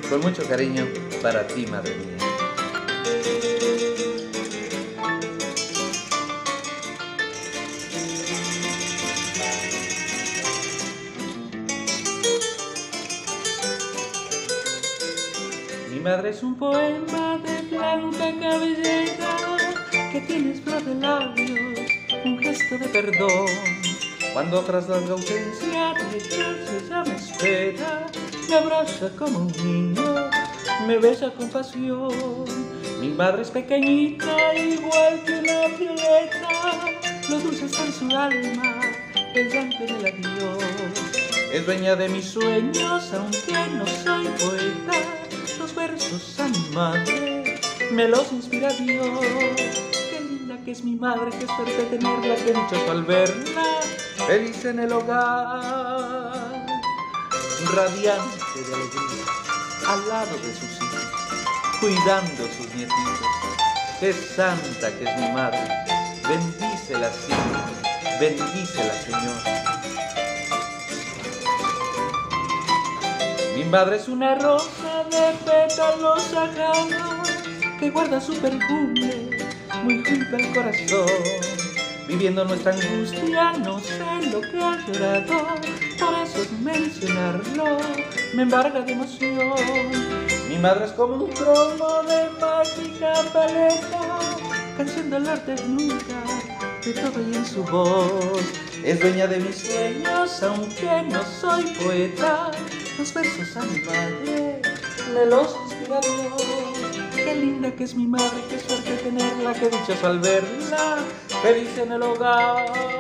Con mucho cariño para ti, madre mía. Mi madre es un poema de blanca cabellera, que tienes flor de labios, un gesto de perdón. Cuando tras la ausencia de clase ya me espera, me abraza como un niño, me besa con pasión. Mi madre es pequeñita, igual que una violeta, lo dulce está en su alma, el llanto en el adiós. Es dueña de mis sueños, aunque no soy poeta, los versos a mi madre me los inspira Dios. Qué linda que es mi madre, qué suerte tenerla, qué dichoso al verla feliz en el hogar, radiante de alegría, al lado de sus hijos, cuidando sus nietitos. Qué santa que es mi madre, bendícela siempre, bendícela, Señor. Mi madre es una rosa de pétalos ajados, que guarda su perfume muy junto al corazón. Viviendo nuestra angustia, no sé lo que ha llorado, por eso mencionarlo me embarga de emoción. Mi madre es como un cromo de mágica paleta, canción del arte nunca, de todo y en su voz. Es dueña de mis sueños, aunque no soy poeta, los versos a mi madre me los inspira Dios. Qué linda que es mi madre, qué suerte tenerla, qué dichoso al verla, feliz en el hogar.